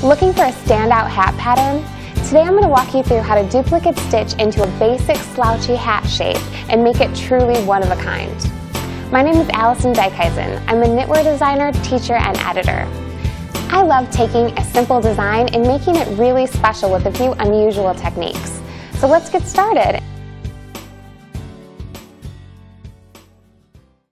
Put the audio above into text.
Looking for a standout hat pattern? Today I'm going to walk you through how to duplicate stitch into a basic slouchy hat shape and make it truly one of a kind. My name is Allison Dijkhuizen. I'm a knitwear designer, teacher, and editor. I love taking a simple design and making it really special with a few unusual techniques. So let's get started.